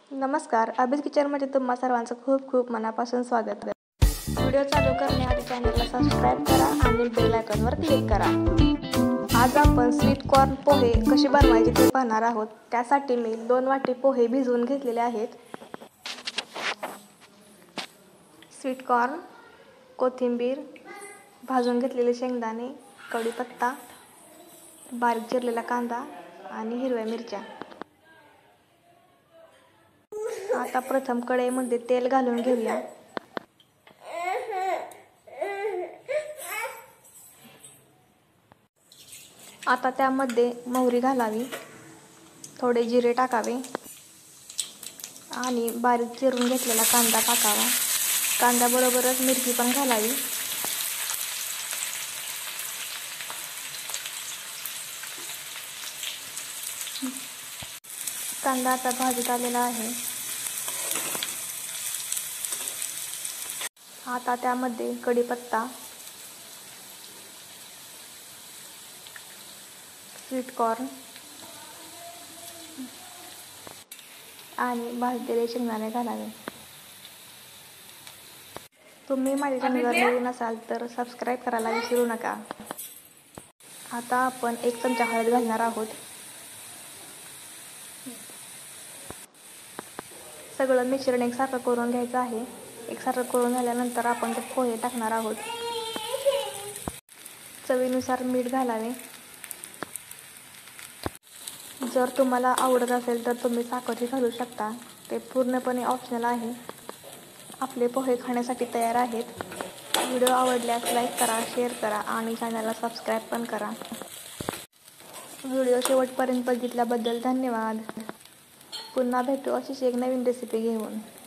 नमस्कार, अभिज किचनमध्ये तुम्हा सर्वांचं खूप खूप मनापासून स्वागत आहे. व्हिडिओ चालू करण्याआधी चॅनलला सबस्क्राईब करा आणि बेल आयकॉनवर क्लिक करा. आज आपण स्वीट कॉर्न पोहे कसे बनवायचे ते पाहणार आहोत. त्यासाठी मी 2 वाटी पोहे भिजवून घेतलेले आहेत. स्वीट कॉर्न, कोथिंबीर, भाजून घेतलेले शेंगदाणे, कढीपत्ता, बारीक चिरलेला कांदा आणि हिरव्या मिरच्या. आता प्रथम कढईमध्ये तेल घालून घेऊया. आता त्यामध्ये मोहरी घालावी, थोडे जिरे टाकावे आणि बारीक चिरून घेतलेला कांदा टाकावा. कांद्याबरोबरच मिरची पण घालावी. कांदा आता भाजत आलेला आहे. आता त्यामध्ये कढीपत्ता, स्वीट कॉर्न आणि भाजलेले शेंगदाणे घालावे. तुम्ही माझ्या चॅनलवर नवीन असाल तर सबस्क्राईब करायला विसरू नका. आता आपण 1 चमचा हळद घालणार आहोत. सगळं मिश्रण एकसारखं करून घ्यायचं आहे. एकसारखं करून झाल्यानंतर आपण ते पोहे टाकणार आहोत. चवीनुसार मीठ घालावे. जर तुम्हाला आवडत असेल तर तुम्ही साखरही घालू शकता. ते पूर्णपणे ऑप्शनल आहे. आपले पोहे खाण्यासाठी तयार आहेत. व्हिडिओ आवडल्यास लाईक करा, शेअर करा आणि चॅनलला सबस्क्राईब पण करा. व्हिडिओ शेवटपर्यंत बघितल्याबद्दल धन्यवाद. पुन्हा भेटू अशीच एक नवीन रेसिपी घेऊन.